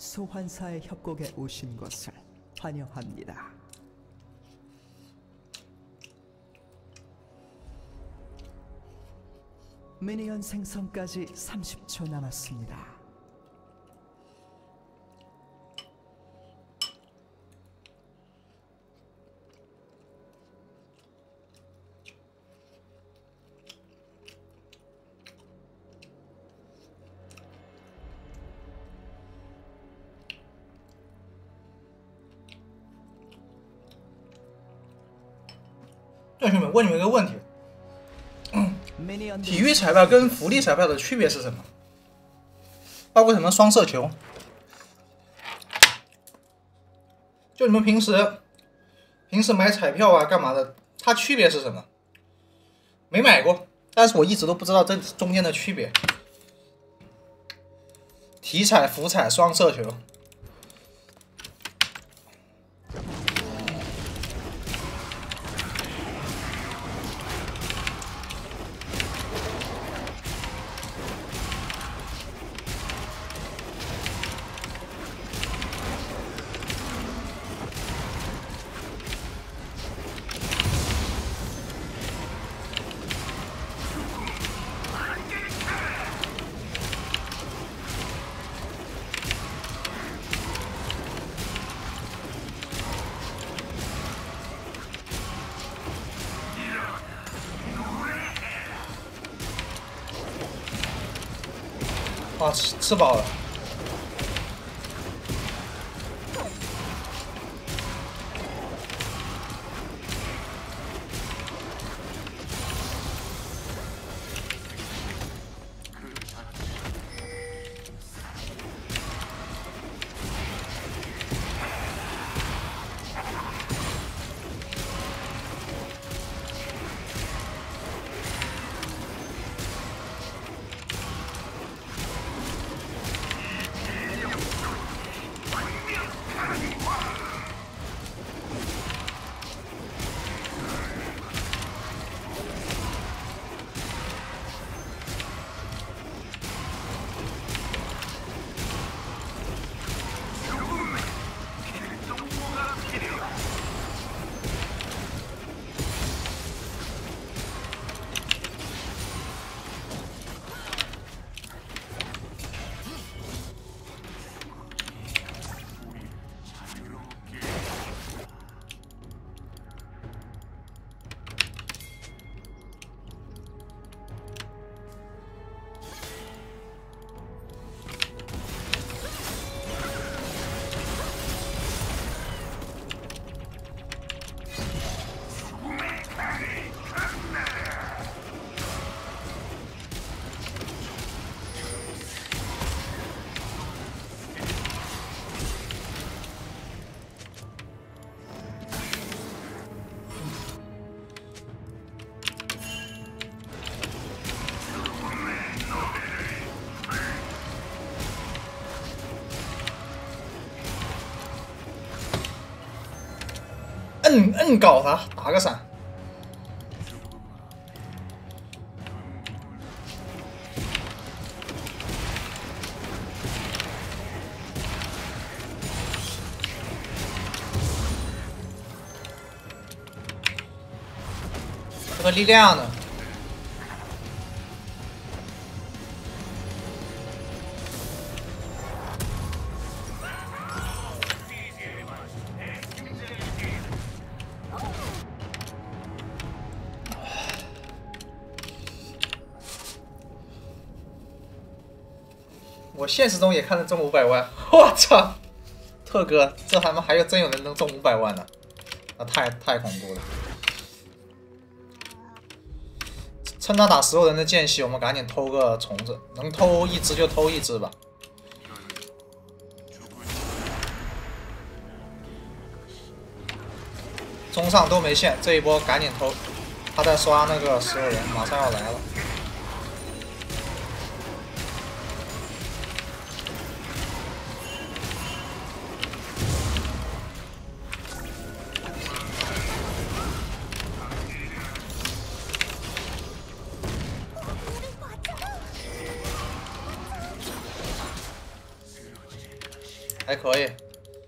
소환사의 협곡에 오신 것을 환영합니다. 미니언 생성까지 30초 남았습니다. 同学们，问你们一个问题：体育彩票跟福利彩票的区别是什么？包括什么双色球？就你们平时买彩票啊，干嘛的？它区别是什么？没买过，但是我一直都不知道这中间的区别。体彩、福彩、双色球。啊，吃饱了。摁搞他，打个闪。这个力量呢？我现实中也看着中500万，我操！特哥，这他妈真有人能中500万呢？那太恐怖了！趁他打所有人的间隙，我们赶紧偷个虫子，能偷一只就偷一只吧。中上都没线，这一波赶紧偷。他在刷那个所有人，马上要来了。 还可以。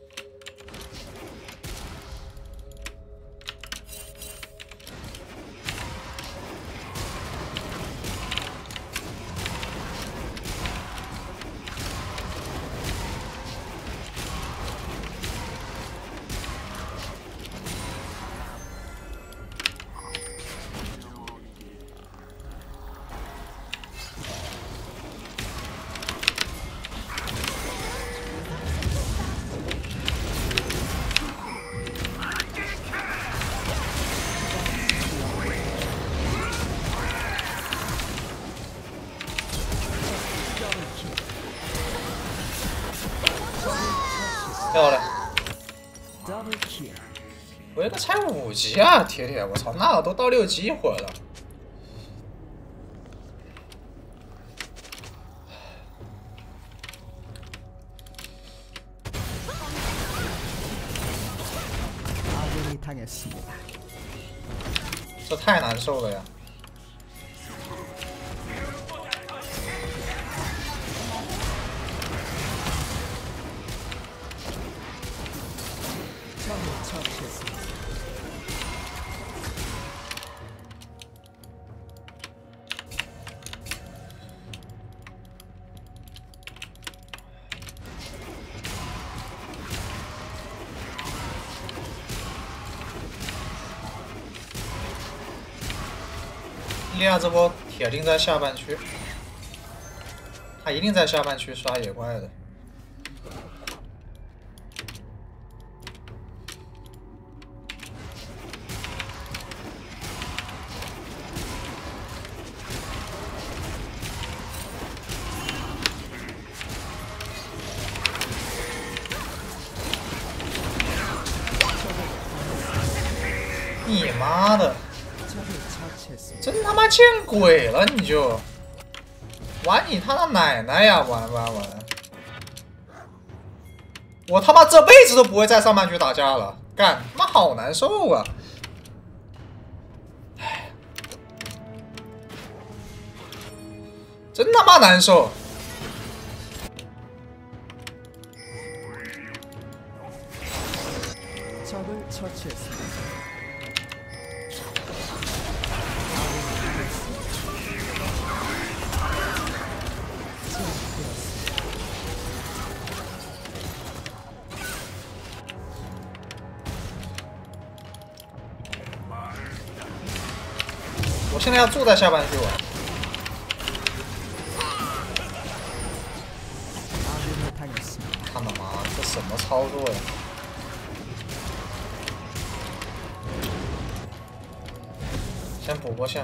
漂亮！我这个才5级啊，铁铁！我操，那我都到6级一会儿了。这太难受了呀！莉亚这波铁定在下半区，他一定在下半区刷野怪的。你妈的！真他妈见鬼了！你就玩你他的奶奶呀！玩！我他妈这辈子都不会在上半区打架了，干他妈好难受啊！唉，真他妈难受！我现在要住在下半区玩。他妈妈，这什么操作呀？先补波线。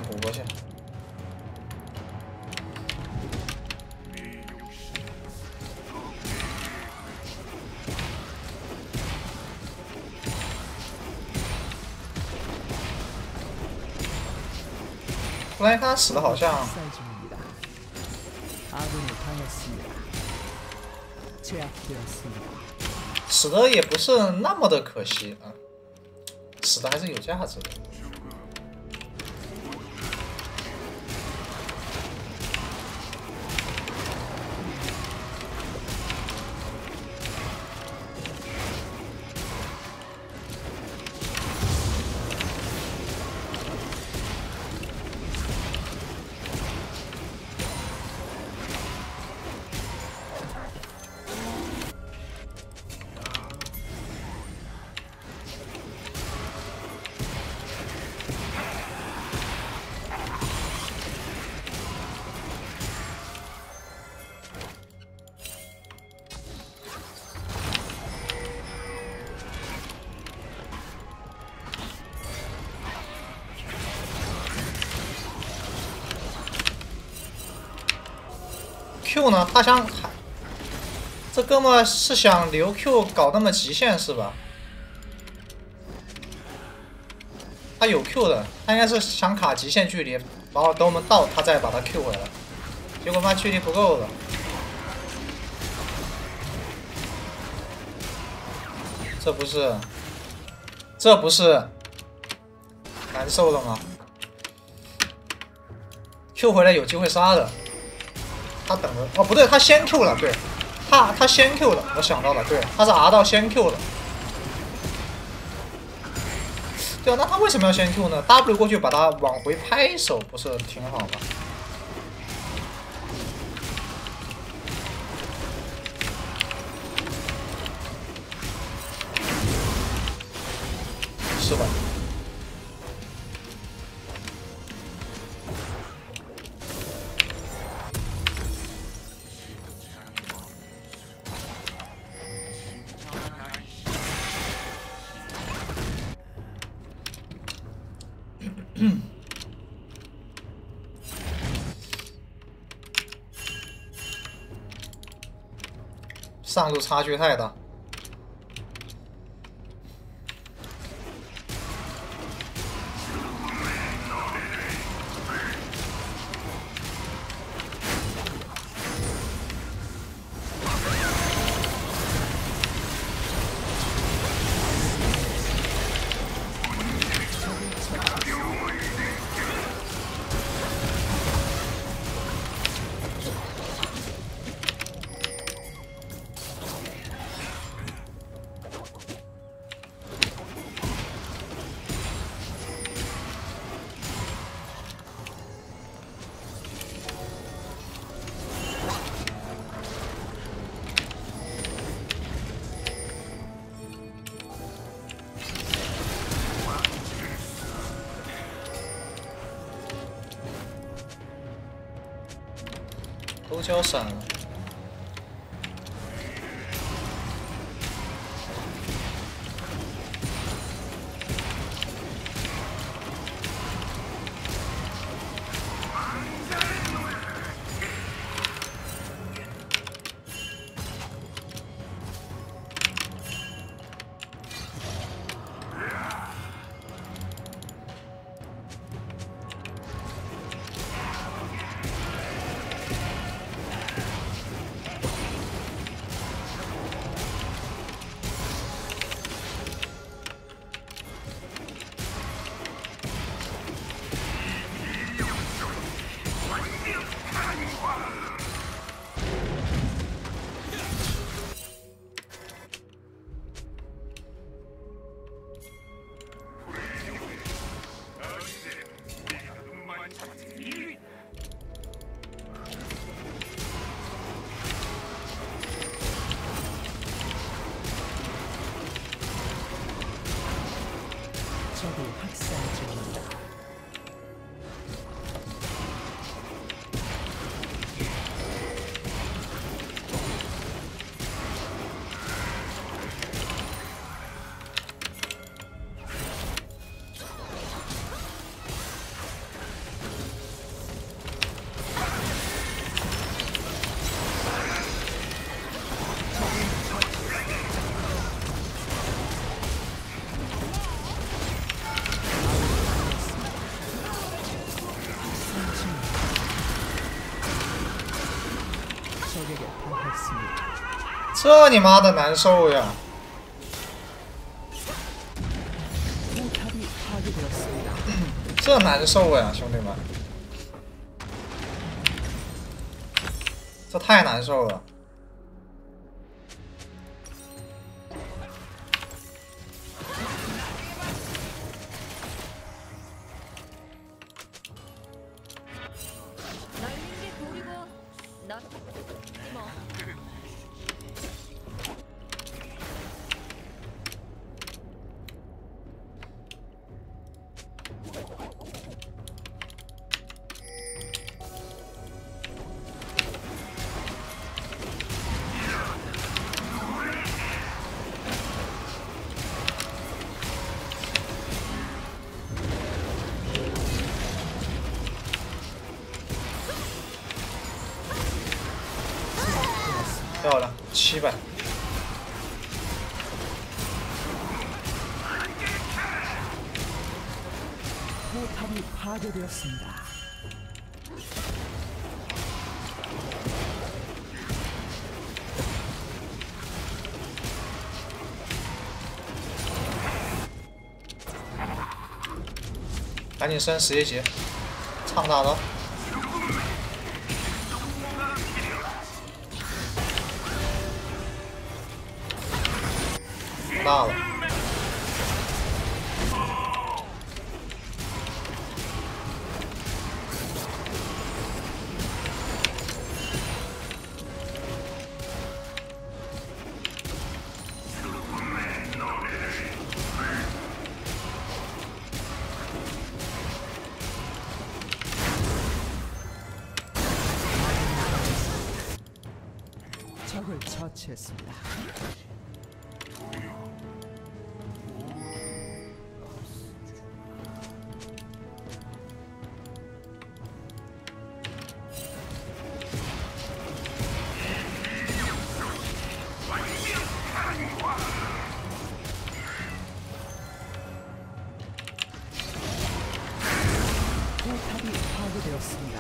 突然看他死的好像，死的也不是那么的可惜啊，死的还是有价值的。Q 呢？他想，这哥们是想留 Q 搞那么极限是吧？他有 Q 的，他应该是想卡极限距离，然后等我们到他再把他 Q 回来。结果妈距离不够了，这不是难受了吗 ？Q 回来有机会杀的。他等着哦，不对，他先 Q 了，对， 他先 Q 的，我想到了，对，他是 R 到先 Q 的。对啊，那他为什么要先 Q 呢 ？W 过去把他往回拍手，不是挺好吗？是吧？上路差距太大。都交闪了。 적이 학살 중입니다. 적에게 당했습니다. 这你妈的难受呀！ 포탑이 파괴되었습니다. 这难受呀，兄弟们，这太难受了。漂亮，700。 포탑이 파괴되었습니다. 赶紧升11级，唱大招。 大了。 적을 처치했습니다. 포탑이 파괴되었습니다.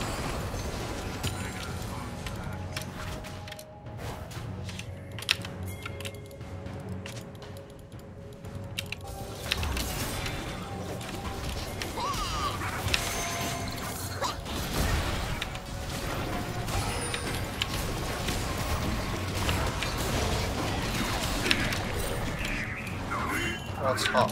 我操！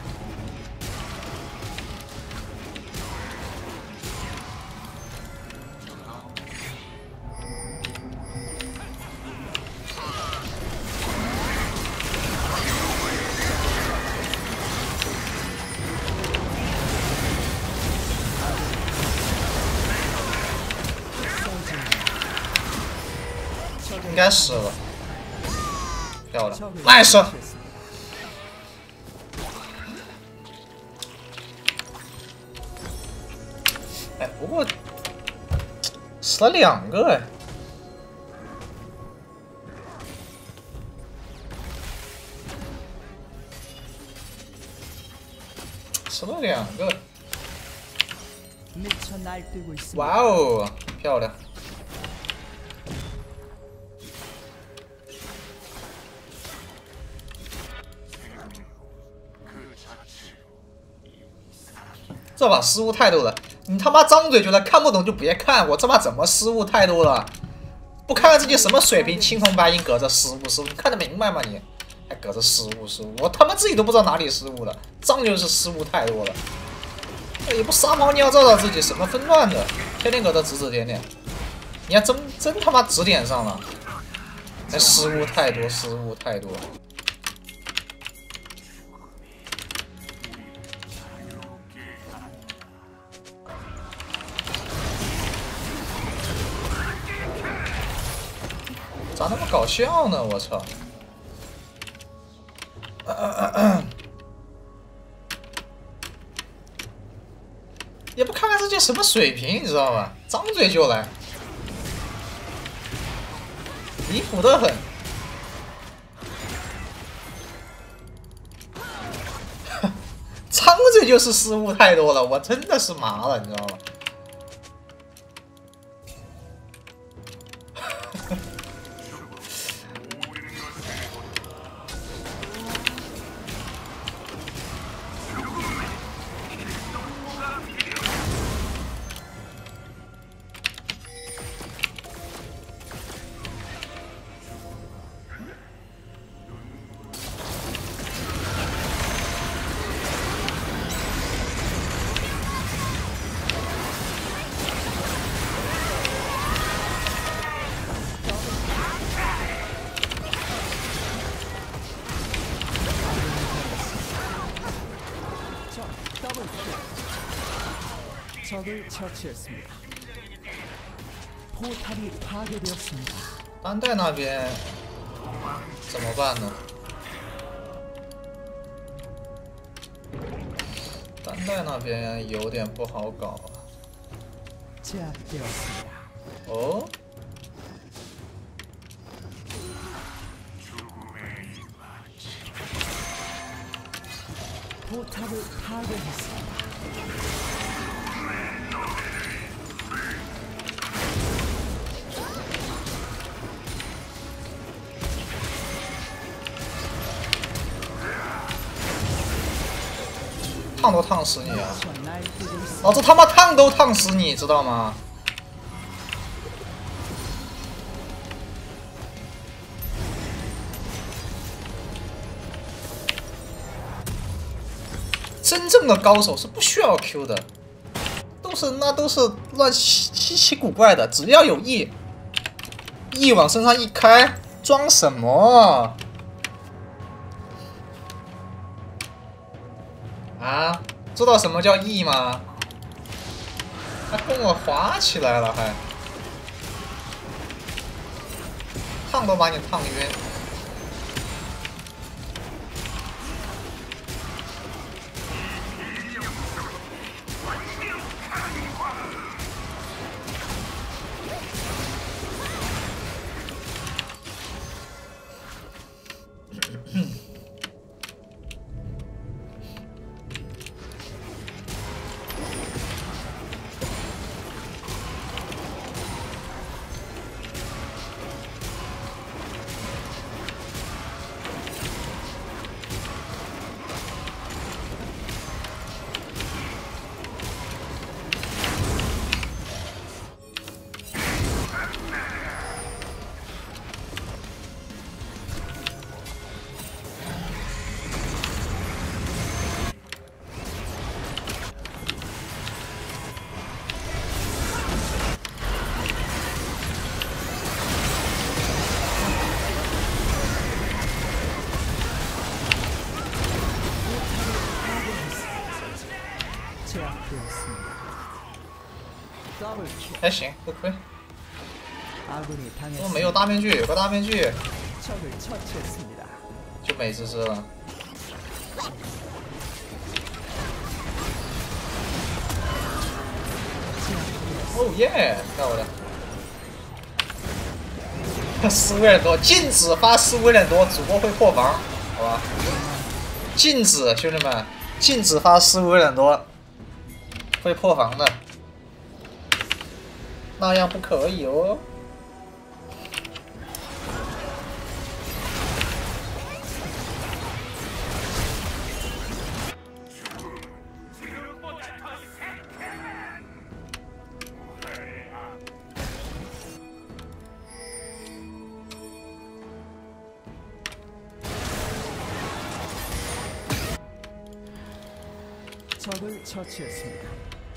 应该死了，漂亮 ，nice。哎，不过死了2个哎，死了2个， 미쳐 날뛰고 있습니다. 哇哦，漂亮！ 这把失误太多了，你他妈张嘴就来，看不懂就别看，我这把怎么失误太多了？不看看自己什么水平，青红白银搁着失误，你看得明白吗你？还搁着失误，我他妈自己都不知道哪里失误了，张就是失误太多了。也不撒泡尿照照自己，什么分段的，天天搁这指指点点，你还真他妈指点上了，还失误太多，失误太多。 咋那么搞笑呢？我操！也不看看自己什么水平，你知道吧？张嘴就来，离谱的很。张嘴就是失误太多了，我真的是麻了，你知道吗？ 적을 처치했습니다. 포탑이 파괴되었습니다. 当代那边怎么办呢？当代那边有点不好搞啊。 제압되었습니다. 哦， 포탑을 파괴했습니다. 烫都烫死你啊！ 미쳐 날뛰고 있습니다. 老子他妈烫都烫死你，知道吗？ 真正的高手是不需要 Q 的，那都是乱稀奇古怪的，只要有 E 往身上一开，装什么啊？知道什么叫 E 吗？还跟我滑起来了，还烫都把你烫晕。还行，不亏。我没有大面具，有个大面具，就美滋滋了。哦耶！看我的，斯威尔多，禁止发斯威尔多，主播会破防，好吧？禁止，兄弟们，禁止发斯威尔多，会破防的。 那样不可以哦。 적을 처치했습니다.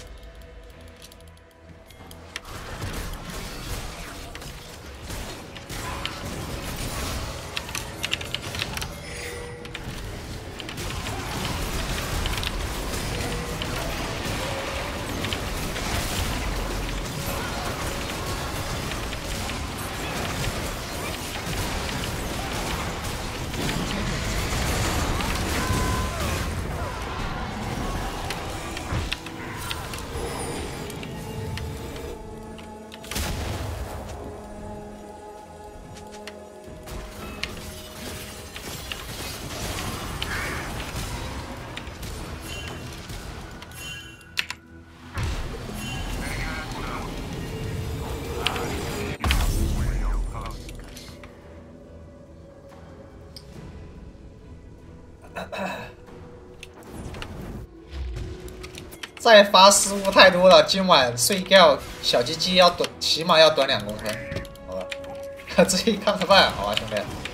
再发失误太多了，今晚睡觉小鸡鸡要短，起码要短2公分，好吧？自己看着办，好吧，兄弟。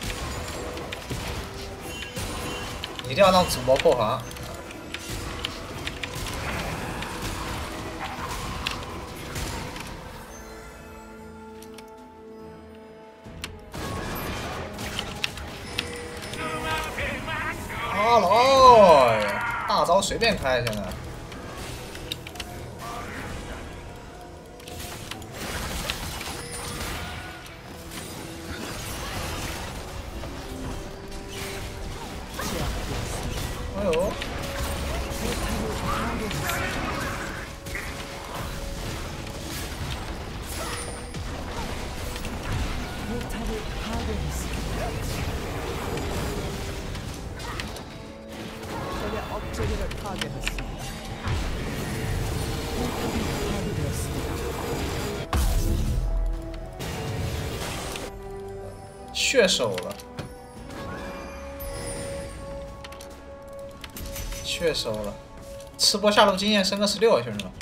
一定要让主播破防。哈喽，大招随便开，现在。 哎呦！血手了。 血收了，吃播下路经验升个16，兄弟们。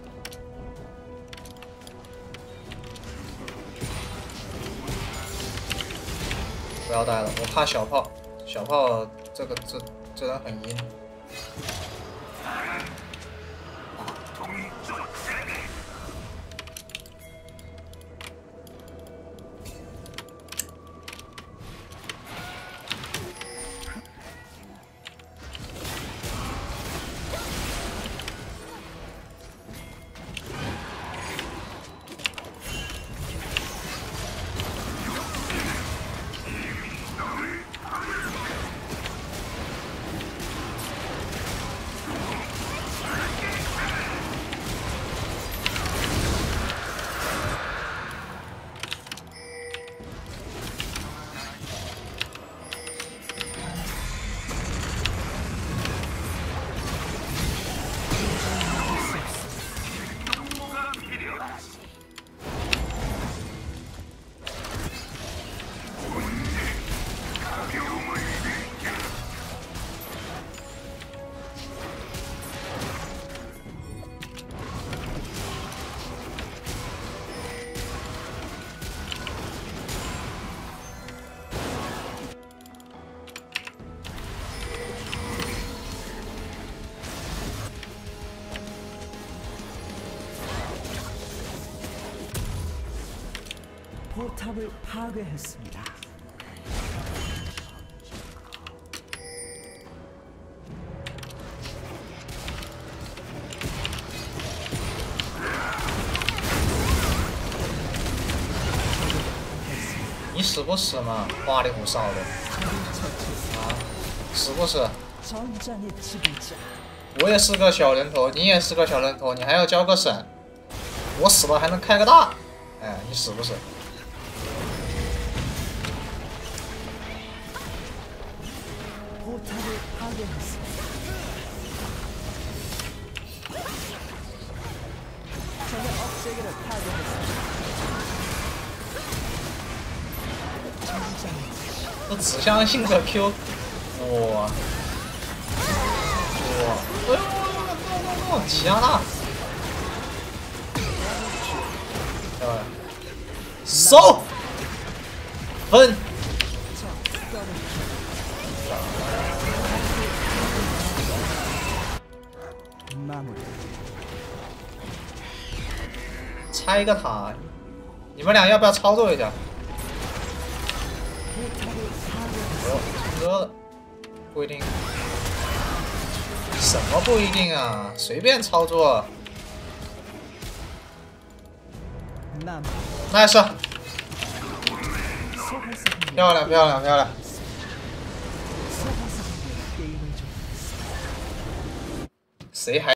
不要带了，我怕小炮，小炮这人很阴。 포탑을 파괴했습니다. 你死不死嘛？花里胡哨的 처치했습니다. 啊，死不死？ 전장의 지배자. 我也是个小人头，你也是个小人头，你还要交个省？我死了还能开个大？哎，你死不死？ 포탑을 파괴했습니다. 적의 억제기를 파괴했습니다. 전장의 这指向性的 Q， 哇哇，哎呦，齐亚娜，漂亮，收分。 마무리. 拆一个塔，你们俩要不要操作一下？ 포탑을 파괴했습니다. 哦，唱歌了，不一定。什么不一定啊？随便操作。 마무리. nice， 소환사분들 漂亮漂亮漂亮。 소환사분들 게임을 종료했습니다. 谁还？